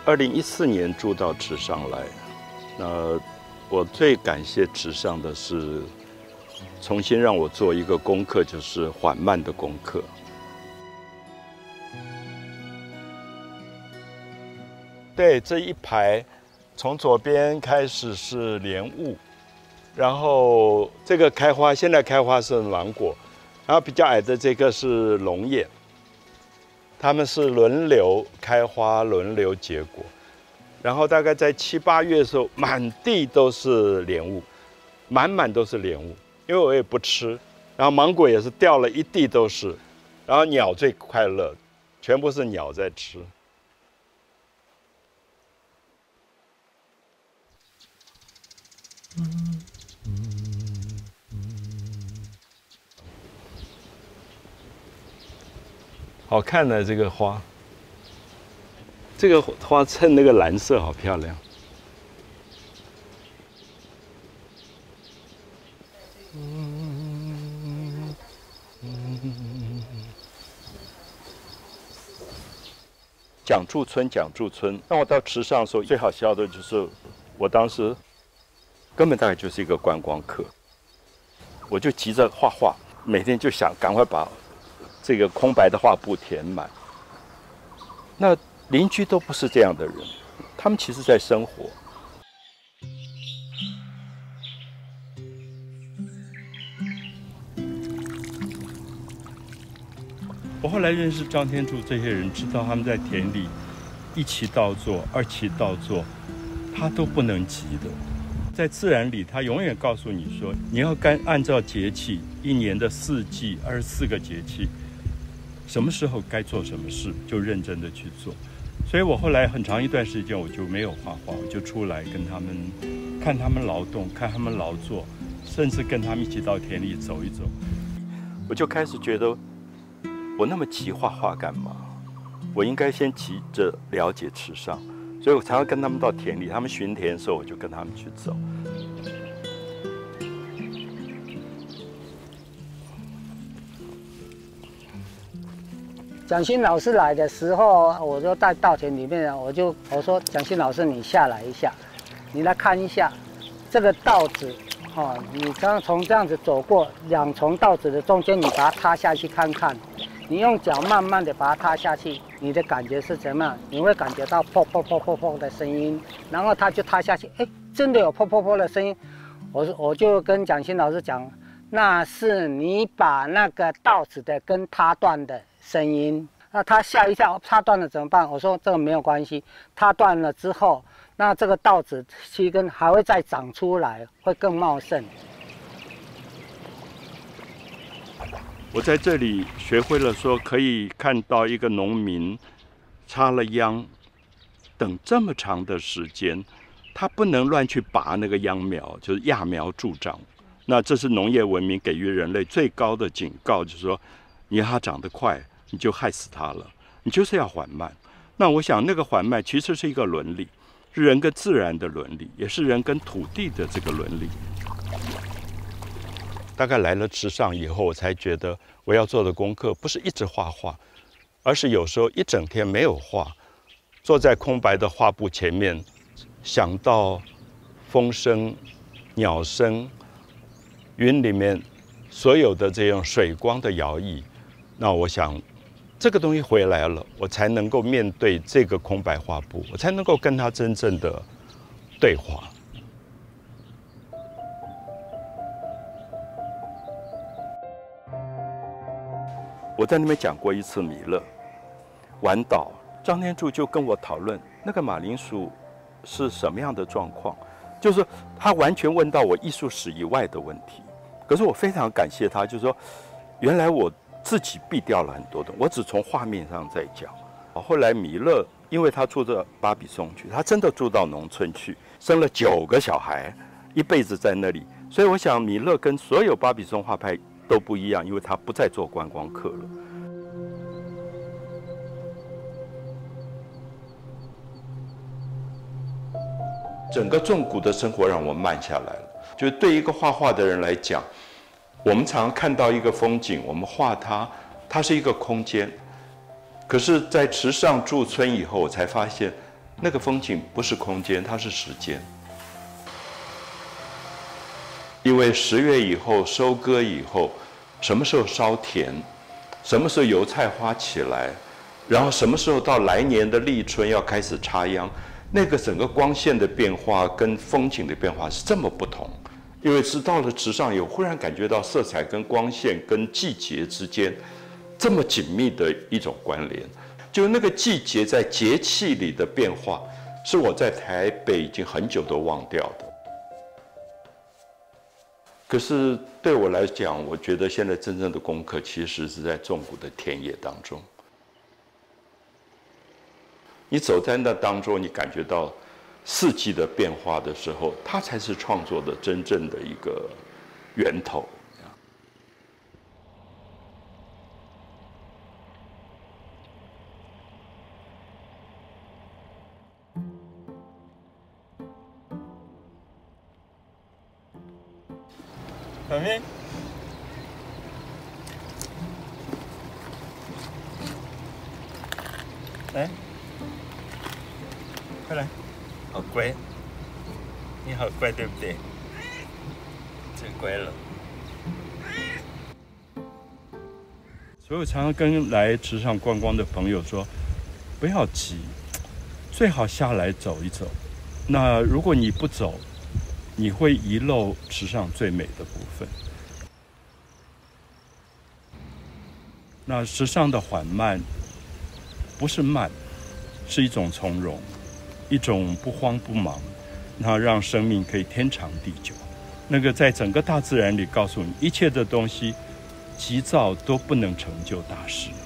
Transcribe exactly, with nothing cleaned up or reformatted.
二零一四年住到池上来，那我最感谢池上的是重新让我做一个功课，就是缓慢的功课。对，这一排从左边开始是莲雾，然后这个开花，现在开花是芒果，然后比较矮的这个是龙眼。 它们是轮流开花，轮流结果，然后大概在七八月的时候，满地都是莲雾，满满都是莲雾，因为我也不吃，然后芒果也是掉了一地都是，然后鸟最快乐，全部是鸟在吃。嗯嗯嗯 好看的这个花，这个花衬那个蓝色好漂亮。嗯嗯、蒋柱村，蒋柱村。当我到池上的时候，最好笑的就是，我当时根本大概就是一个观光客，我就急着画画，每天就想赶快把。 这个空白的画布填满。那邻居都不是这样的人，他们其实在生活。我后来认识张天柱这些人，知道他们在田里一期稻作、二期稻作，他都不能急的。在自然里，他永远告诉你说，你要该按照节气，一年的四季，二十四个节气。 什么时候该做什么事，就认真的去做。所以我后来很长一段时间我就没有画画，我就出来跟他们看他们劳动，看他们劳作，甚至跟他们一起到田里走一走。我就开始觉得，我那么急画画干嘛？我应该先急着了解池上，所以我常常跟他们到田里，他们巡田的时候，我就跟他们去走。 蒋欣老师来的时候，我就在稻田里面，我就我说蒋欣老师，你下来一下，你来看一下这个稻子，哦，你刚刚从这样子走过两重稻子的中间，你把它踏下去看看，你用脚慢慢的把它踏下去，你的感觉是怎么样？你会感觉到砰砰砰砰砰的声音，然后它就踏下去，哎，真的有砰砰砰的声音，我我就跟蒋欣老师讲，那是你把那个稻子的根踏断的。 声音，那他吓一跳，插断了怎么办？我说这个没有关系，插断了之后，那这个稻子须根还会再长出来，会更茂盛。 我在这里学会了说，可以看到一个农民插了秧，等这么长的时间，他不能乱去拔那个秧苗，就是揠苗助长。那这是农业文明给予人类最高的警告，就是说，你要它长得快。 你就害死它了，你就是要缓慢。那我想，那个缓慢其实是一个伦理，是人跟自然的伦理，也是人跟土地的这个伦理。大概来了池上以后，我才觉得我要做的功课不是一直画画，而是有时候一整天没有画，坐在空白的画布前面，想到风声、鸟声、云里面所有的这种水光的摇曳，那我想。 这个东西回来了，我才能够面对这个空白画布，我才能够跟他真正的对话。我在那边讲过一次米勒，晚岛张天柱就跟我讨论那个马铃薯是什么样的状况，就是他完全问到我艺术史以外的问题。可是我非常感谢他，就是说，原来我。 自己避掉了很多的，我只从画面上在讲。后来米勒，因为他住到巴比松去，他真的住到农村去，生了九个小孩，一辈子在那里。所以我想，米勒跟所有巴比松画派都不一样，因为他不再做观光客了。整个纵谷的生活让我慢下来了，就是对一个画画的人来讲。 我们常常看到一个风景，我们画它，它是一个空间。可是，在池上驻村以后，我才发现， 那个风景不是空间，它是时间。因为十月以后收割以后，什么时候烧田，什么时候油菜花起来，然后什么时候到来年的立春要开始插秧，那个整个光线的变化跟风景的变化是这么不同。因为是到了池上有忽然感觉到色彩跟光线跟季节之间这么紧密的一种关联，就那个季节在节气里的变化，是我在台北已经很久都忘掉的。可是对我来讲，我觉得现在真正的功课其实是在纵谷的田野当中。你走在那当中，你感觉到四季的变化的时候，它才是创作的真正的一个源头。 小明，来，快来，好乖，你好乖，对不对？真乖了。 所以我常常跟来池上观光的朋友说，不要急，最好下来走一走。那如果你不走，你会遗漏池上最美的部分。那池上的缓慢，不是慢，是一种从容，一种不慌不忙，那让生命可以天长地久。那个在整个大自然里告诉你，一切的东西急躁都不能成就大事。